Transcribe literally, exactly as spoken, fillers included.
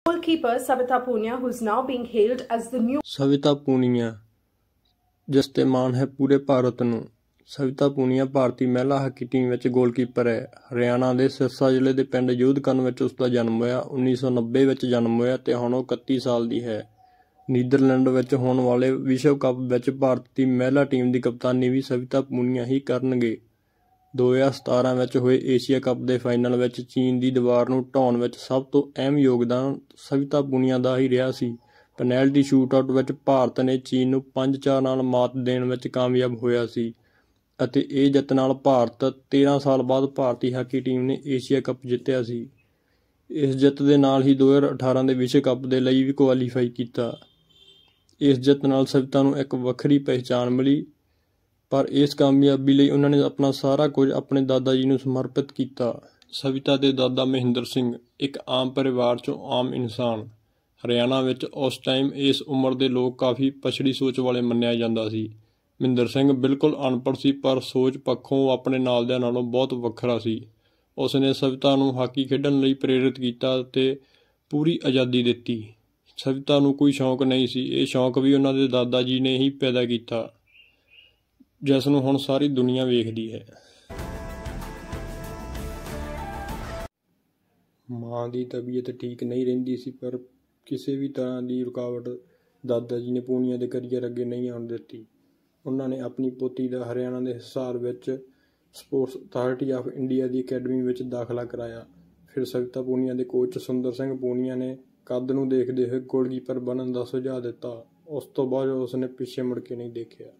Goalkeeper Savita Punia, who's now being hailed as the new Savita Punia, ਜਿਸ ਤੇ ਮਾਣ ਹੈ ਪੂਰੇ ਭਾਰਤ ਨੂੰ। ਸਵਿਤਾ ਪੂਨੀਆ ਭਾਰਤੀ ਮਹਿਲਾ ਹਾਕੀ ਟੀਮ ਵਿੱਚ ਗੋਲਕੀਪਰ ਹੈ। ਹਰਿਆਣਾ ਦੇ ਸਿਰਸਾ ਜ਼ਿਲ੍ਹੇ ਦੇ ਪਿੰਡ ਯੂਧਕਰਨ ਵਿੱਚ ਉਸ ਦਾ ਜਨਮ ਹੋਇਆ। ਉੱਨੀ ਸੌ ਨੱਬੇ ਵਿੱਚ ਜਨਮ ਹੋਇਆ ਤੇ ਹੁਣ ਉਹ ਇਕੱਤੀ ਸਾਲ ਦੀ ਹੈ। ਨੀਦਰਲੈਂਡ ਵਿੱਚ ਹੋਣ ਵਾਲੇ ਵਿਸ਼ਵ ਕੱਪ ਵਿੱਚ ਭਾਰਤ ਦੀ ਮਹਿਲਾ ਟੀਮ ਦੀ ਕਪਤਾਨੀ ਵੀ ਸਵਿਤਾ ਪੂਨੀਆ ਹੀ ਕਰਨਗੇ। ਦੋ ਹਜ਼ਾਰ ਸਤਾਰਾਂ ਵਿੱਚ ਹੋਏ ਏਸ਼ੀਆ ਕੱਪ ਦੇ ਫਾਈਨਲ ਵਿੱਚ ਚੀਨ ਦੀ ਦੀਵਾਰ ਨੂੰ ਢਾਉਣ ਵਿੱਚ ਸਭ ਤੋਂ ਅਹਿਮ ਯੋਗਦਾਨ ਸਵਿਤਾ ਪੂਨੀਆ ਦਾ ਹੀ ਰਿਹਾ ਸੀ। ਪੈਨਲਟੀ ਸ਼ੂਟਆਊਟ ਵਿੱਚ ਭਾਰਤ ਨੇ ਚੀਨ ਨੂੰ ਪੰਜ ਚਾਰ ਨਾਲ ਮਾਤ ਦੇਣ ਵਿੱਚ ਕਾਮਯਾਬ ਹੋਇਆ ਸੀ ਅਤੇ ਇਹ ਜਿੱਤ ਨਾਲ ਭਾਰਤ ਤੇਰ੍ਹਾਂ ਸਾਲ ਬਾਅਦ ਭਾਰਤੀ ਹਾਕੀ ਟੀਮ ਨੇ ਏਸ਼ੀਆ ਕੱਪ ਜਿੱਤਿਆ ਸੀ। ਇਸ ਜਿੱਤ ਦੇ ਨਾਲ ਹੀ ਦੋ ਹਜ਼ਾਰ ਅਠਾਰਾਂ ਦੇ ਵਿਸ਼ਵ ਕੱਪ ਦੇ ਲਈ ਵੀ ਕੁਆਲੀਫਾਈ ਕੀਤਾ। ਇਸ ਜਿੱਤ ਨਾਲ ਸਵਿਤਾ ਨੂੰ ਇੱਕ ਵੱਖਰੀ ਪਹਿਚਾਣ ਮਿਲੀ, ਪਰ ਇਸ ਕਾਮਯਾਬੀ ਲਈ ਉਹਨਾਂ ਨੇ ਆਪਣਾ ਸਾਰਾ ਕੁਝ ਆਪਣੇ ਦਾਦਾ ਜੀ ਨੂੰ ਸਮਰਪਿਤ ਕੀਤਾ। ਸਵਿਤਾ ਦੇ ਦਾਦਾ ਮਹਿੰਦਰ ਸਿੰਘ ਇੱਕ ਆਮ ਪਰਿਵਾਰ 'ਚੋਂ ਆਮ ਇਨਸਾਨ। ਹਰਿਆਣਾ ਵਿੱਚ ਉਸ ਟਾਈਮ ਇਸ ਉਮਰ ਦੇ ਲੋਕ ਕਾਫੀ ਪਛੜੀ ਸੋਚ ਵਾਲੇ ਮੰਨਿਆ ਜਾਂਦਾ ਸੀ। ਮਹਿੰਦਰ ਸਿੰਘ ਬਿਲਕੁਲ ਅਨਪੜ੍ਹ ਸੀ, ਪਰ ਸੋਚ ਪੱਖੋਂ ਉਹ ਆਪਣੇ ਨਾਲਦਿਆਂ ਨਾਲੋਂ ਬਹੁਤ ਵੱਖਰਾ ਸੀ। ਉਸ ਨੇ ਸਵਿਤਾ ਨੂੰ ਹਾਕੀ ਖੇਡਣ ਲਈ ਪ੍ਰੇਰਿਤ ਕੀਤਾ ਅਤੇ ਪੂਰੀ ਆਜ਼ਾਦੀ ਦਿੱਤੀ। ਸਵਿਤਾ ਨੂੰ ਕੋਈ ਸ਼ੌਂਕ ਨਹੀਂ ਸੀ, ਇਹ ਸ਼ੌਂਕ ਵੀ ਉਹਨਾਂ ਦੇ ਦਾਦਾ ਜੀ ਨੇ ਹੀ ਪੈਦਾ ਕੀਤਾ, ਜਿਸ ਨੂੰ ਹੁਣ ਸਾਰੀ ਦੁਨੀਆ ਵੇਖਦੀ ਹੈ। ਮਾਂ ਦੀ ਤਬੀਅਤ ਠੀਕ ਨਹੀਂ ਰਹਿੰਦੀ ਸੀ, ਪਰ ਕਿਸੇ ਵੀ ਤਰ੍ਹਾਂ ਦੀ ਰੁਕਾਵਟ ਦਾਦਾ ਜੀ ਨੇ ਪੂਨੀਆ ਦੇ ਕਰੀਅਰ ਅੱਗੇ ਨਹੀਂ ਆਉਣ ਦਿੱਤੀ। ਉਹਨਾਂ ਨੇ ਆਪਣੀ ਪੋਤੀ ਦਾ ਹਰਿਆਣਾ ਦੇ ਹਿਸਾਰ ਵਿੱਚ ਸਪੋਰਟਸ ਅਥਾਰਟੀ ਆਫ ਇੰਡੀਆ ਦੀ ਅਕੈਡਮੀ ਵਿੱਚ ਦਾਖਲਾ ਕਰਾਇਆ। ਫਿਰ ਸਵਿਤਾ ਪੂਨੀਆ ਦੇ ਕੋਚ ਸੁੰਦਰ ਸਿੰਘ ਪੂਨੀਆ ਨੇ ਕੱਦ ਨੂੰ ਦੇਖਦੇ ਹੋਏ ਗੋਲਕੀਪਰ ਬਣਨ ਦਾ ਸੁਝਾਅ ਦਿੱਤਾ। ਉਸ ਤੋਂ ਬਾਅਦ ਉਸ ਨੇ ਪਿੱਛੇ ਮੁੜ ਕੇ ਨਹੀਂ ਦੇਖਿਆ।